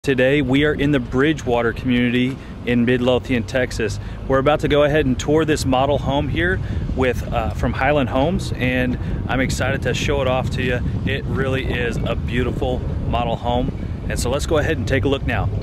Today we are in the Bridgewater community in Midlothian, Texas. We're about to go ahead and tour this model home here from Highland Homes, and I'm excited to show it off to you. It really is a beautiful model home, and so let's go ahead and take a look now.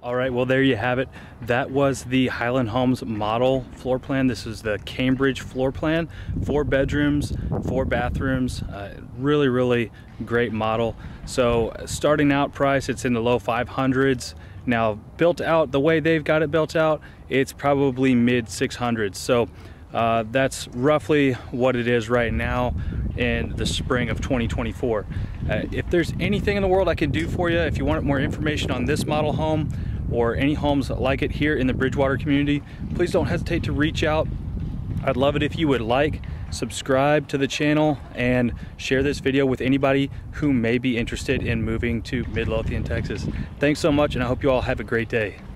All right, well, there you have it. That was the Highland Homes model floor plan. This is the Cambridge floor plan. 4 bedrooms, 4 bathrooms. Really, really great model. So starting out price, it's in the low 500s. Now built out the way they've got it built out, it's probably mid 600s. So that's roughly what it is right now in the spring of 2024. If there's anything in the world I can do for you, if you want more information on this model home or any homes like it here in the Bridgewater community, please don't hesitate to reach out. I'd love it if you would like, subscribe to the channel, and share this video with anybody who may be interested in moving to Midlothian, Texas. Thanks so much, and I hope you all have a great day.